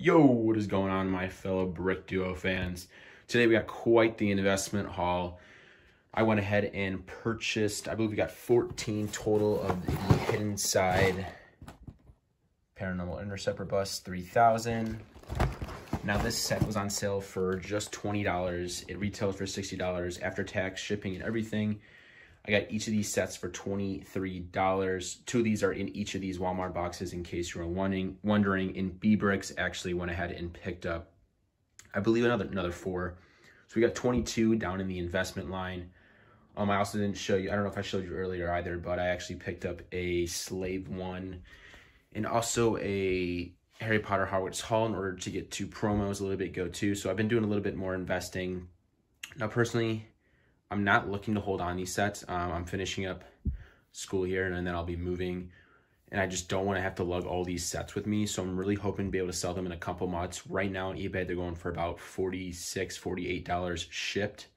Yo, what is going on, my fellow Brick Duo fans? Today we got quite the investment haul. I went ahead and purchased, I believe we got 14 total of the Hidden Side Paranormal Interceptor Bus 3000. Now this set was on sale for just $20. It retails for $60 after tax, shipping, and everything. I got each of these sets for $23. Two of these are in each of these Walmart boxes, in case you were wondering. And B-Bricks actually went ahead and picked up, I believe, another 4. So we got 22 down in the investment line. I also didn't show you, I don't know if I showed you earlier either, but I actually picked up a Slave 1 and also a Harry Potter Hogwarts Hall in order to get 2 promos a little bit go too. So I've been doing a little bit more investing. Now personally, I'm not looking to hold on these sets. I'm finishing up school here and then I'll be moving, and I just don't want to have to lug all these sets with me. So I'm really hoping to be able to sell them in a couple months. Right now on eBay, they're going for about $46, $48 shipped.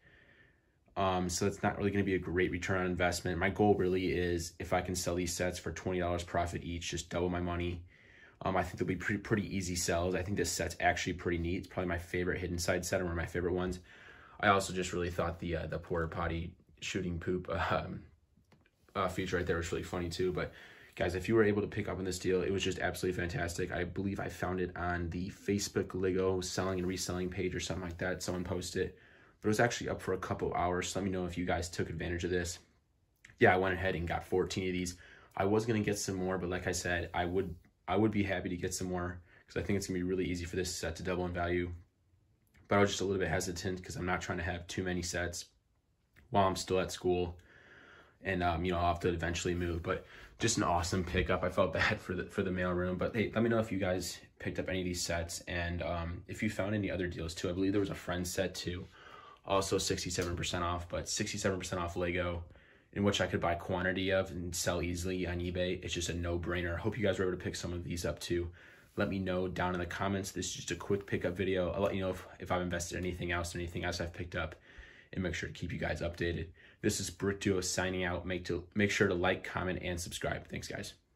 So it's not really going to be a great return on investment. My goal really is, if I can sell these sets for $20 profit each, just double my money. I think they'll be pretty easy sells. I think this set's actually pretty neat. It's probably my favorite Hidden Side set, or one of my favorite ones. I also just really thought the porta potty shooting poop feature right there was really funny too. But guys, if you were able to pick up on this deal, it was just absolutely fantastic. I believe I found it on the Facebook Lego selling and reselling page or something like that. Someone posted it, but it was actually up for a couple hours. So let me know if you guys took advantage of this. Yeah, I went ahead and got 14 of these. I was gonna get some more, but like I said, I would be happy to get some more because I think it's gonna be really easy for this set to double in value. But I was just a little bit hesitant because I'm not trying to have too many sets while I'm still at school, and you know, I'll have to eventually move. But just an awesome pickup. I felt bad for the mailroom, but hey, let me know if you guys picked up any of these sets, and if you found any other deals too. I believe there was a Friends set too, also 67% off, but 67% off Lego, in which I could buy quantity of and sell easily on eBay. It's just a no-brainer. I hope you guys were able to pick some of these up too. Let me know down in the comments. This is just a quick pickup video. I'll let you know if I've invested anything else I've picked up, and make sure to keep you guys updated. This is Brick Duo signing out. Make sure to like, comment, and subscribe. Thanks, guys.